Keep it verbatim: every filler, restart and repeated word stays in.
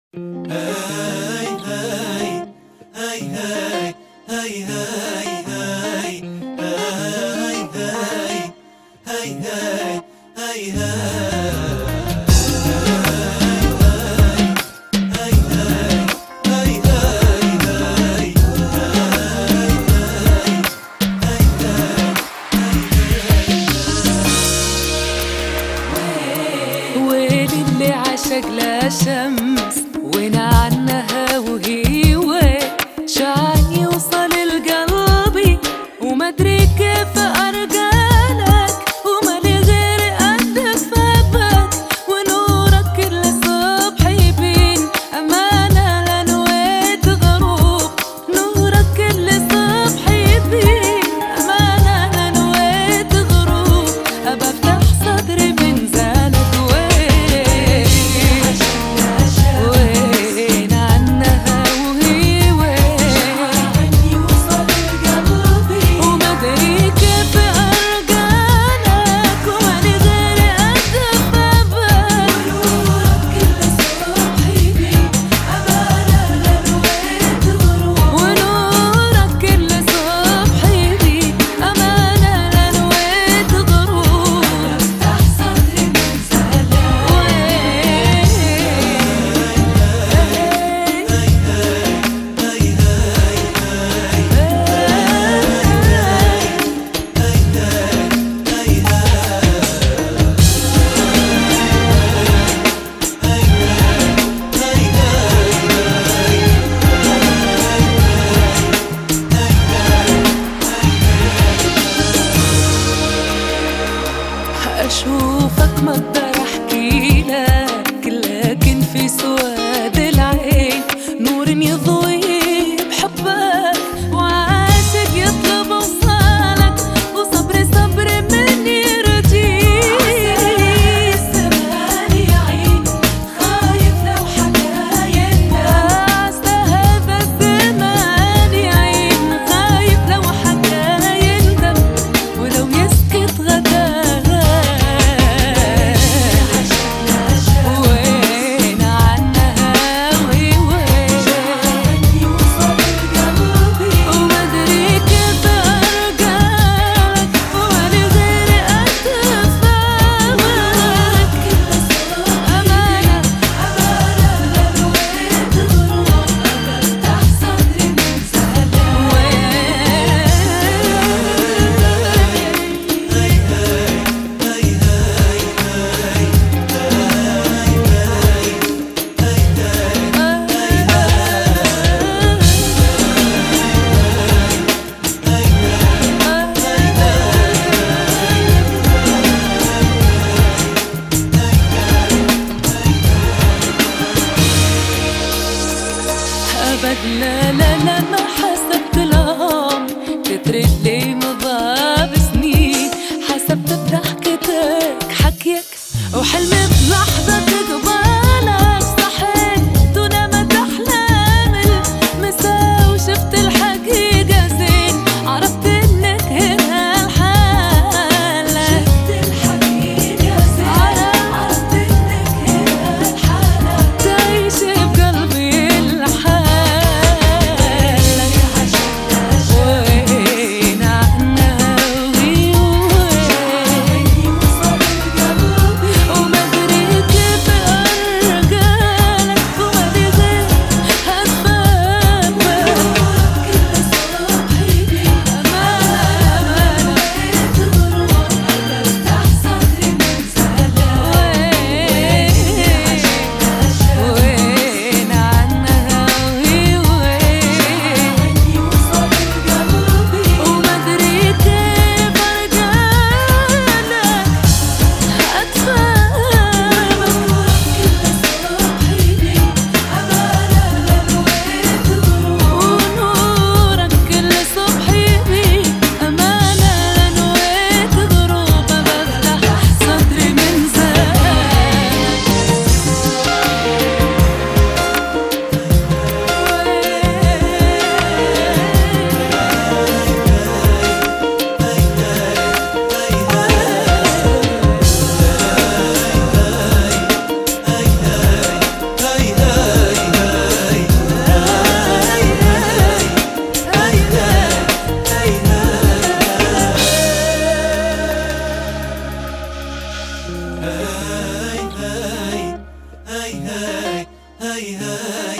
ويلي اللي عاشق لا شمس ونعنها وهي وين شعل يوصل لقلبي ومدري كيف ارجالك ومالي غير قدك فابك ونورك كل صبح يبين امانه لا نويت غروب نورك كل صبح يبين امانه لا نويت غروب ابى افتح صدري من زانك أشوفك ما أقدر أحكي لك لكن في سواد العين نور يضوي بحبك وعاشق يطلب وصالك وصبري صبري من يرجيك الزمان يا عين خايف لو حكا يندم هذا الزمان يا عين خايف لو حكا يندم ولو يسكت غدا لا لا لا ما حسبت العمر كتر اللي مضى بسنين حسبت بضحكتك حكيك وحلمي بلحظة قبالك صحيت دون ما تحلم المسا وشفت الحقيقة زين عرفت انك هنا الحالة شفت الحقيقة زين عرفت انك هنا الحالة تعيش بقلبي الحالة هاي هاي